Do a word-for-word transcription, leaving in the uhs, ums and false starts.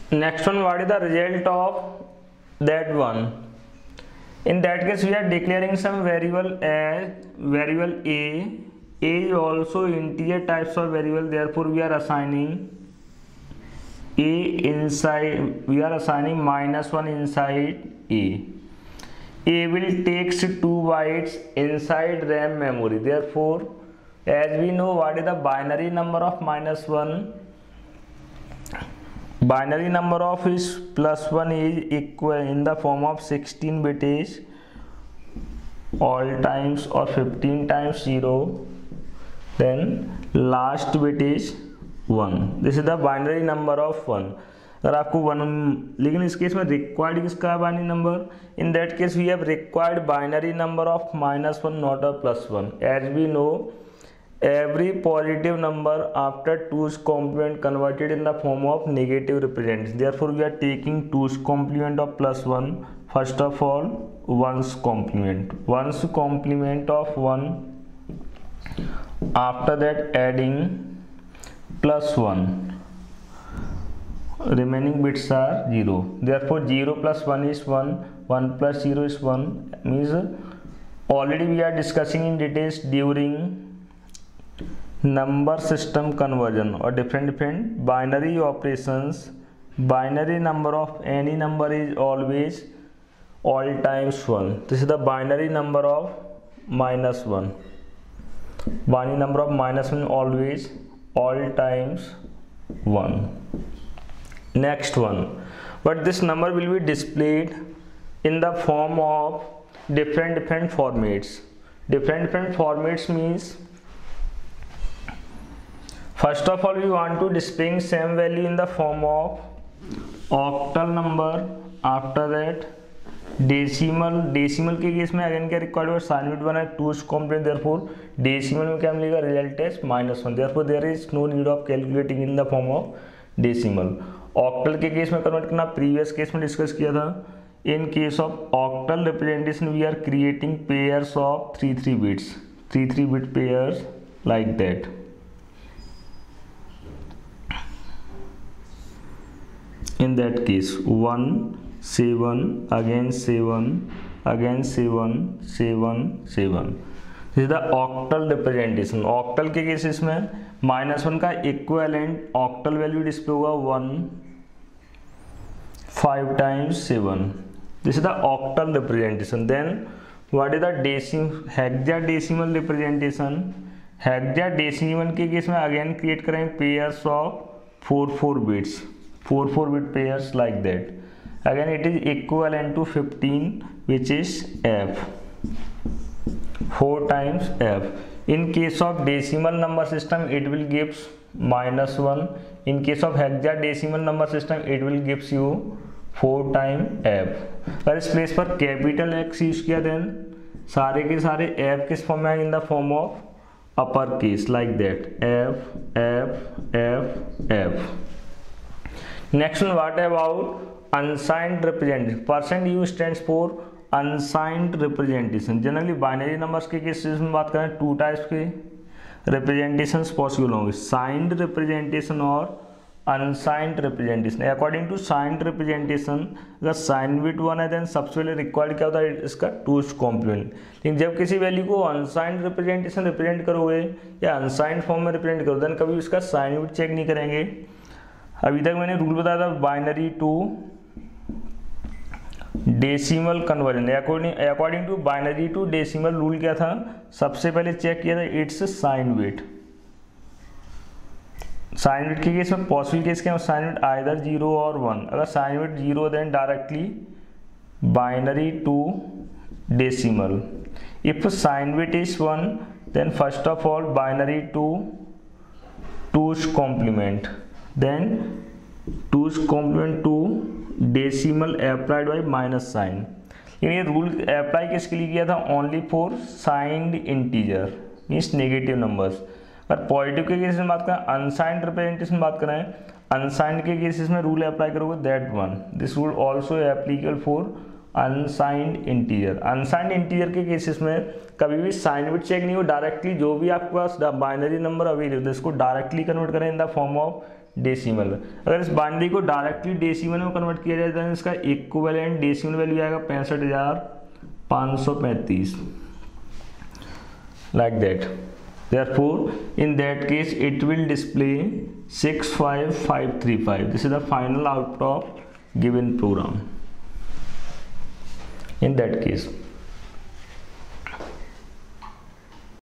Next one, what is the result of that one? In that case, we are declaring some variable as variable a. A is also integer types of variable, therefore we are assigning a inside, we are assigning minus one inside a. A will takes two bytes inside RAM memory, therefore as we know what is the binary number of minus one, binary number of is plus one is equal in the form of sixteen bit is all times or fifteen times zero, then last bit is one. This is the binary number of one. अगर आपको one, लेकिन इस case में required किसका है binary number? In that case we have required binary number of minus one not a plus one. As we know every positive number after two's complement converted in the form of negative represents. Therefore we are taking two's complement of plus one. First of all, one's complement, one's complement of one, after that adding plus one, remaining bits are zero. Therefore zero plus one is one, one plus zero is one. Means already we are discussing in details during number system conversion or different different binary operations. Binary number of any number is always all times one. This is the binary number of minus one. Binary number of minus one always all times one. Next one, but this number will be displayed in the form of different different formats. Different different formats means, first of all we want to display same value in the form of octal number. After that decimal, decimal के case में again क्या required है? Sign bit बना है टूस complement, therefore decimal में क्या मिलेगा? Result है minus one. Therefore there is no need of calculating in the form of decimal. Octal के केस में कन्वर्ट करना प्रीवियस केस में डिस्कस किया था. In case of octal representation we are creating pairs of three three bits, three three bit pairs like that. In that case one, seven, again seven, again seven, seven, seven. This is the octal representation. octal के cases में minus one का equivalent octal value display होगा one five times seven. This is the octal representation. Then what is the decimal hexadecimal representation? hexadecimal के case में again create करेंगे pairs of four four bits, four four bit pairs like that. Again it is equivalent to fifteen, which is f, four times f. In case of decimal number system it will gives minus one. In case of hexadecimal number system it will gives you four times f. अगर इस place पर capital x use किया then सारे के सारे f किस form में in the form of upper case like that f f f f. Next one, what about unsigned representation? Percent U stands for unsigned representation. Generally binary numbers के cases में बात करें two types के representations possible होंगे, signed representation और unsigned representation. According to signed representation, अगर sign bit one है then सबसे पहले रिक्वायर्ड क्या होता है? इसका टूस कॉम्प्लीमेंट. लेकिन जब किसी वैल्यू को unsigned representation रिप्रेजेंट करोगे या unsigned फॉर्म में रिप्रेजेंट करोगे देन कभी उसका साइन बिट चेक नहीं करेंगे. अभी तक मैंने रूल बताया था binary to decimal conversion. According to binary to decimal rule क्या था? सबसे पहले चेक किया था it's sign bit. Sign bit के केस में पॉसिबल केस क्या है? साइन बिट आइदर जीरो और वन. अगर sign bit zero then directly binary to decimal. If sign bit is one then first of all binary to two's complement, then two's complement to decimal applied by minus sign. ये rule apply किसके लिए किया था? Only for signed integer means negative numbers. अगर positive के cases में बात करें, अनसाइंड रिप्रेजेंटेशन बात करें, अनसाइंड के केसेस में रूल अप्लाई करोगे that one. This rule also applicable for unsigned integer. Unsigned integer के केसेस में कभी भी साइन बिट चेक नहीं हो, डायरेक्टली जो भी आपके पास बाइनरी नंबर अवेलेबल है इसको डायरेक्टली कन्वर्ट करें in the form of decimal. अगर इस बाइनरी को डायरेक्टली डेसिमल में कन्वर्ट किया जाए तो इसका इक्विवेलेंट डेसिमल वैल्यू आएगा पैंसठ हज़ार पाँच सौ पैंतीस, like that. Therefore, in that case, it will display six five five three five. This is the final output of given program. In that case.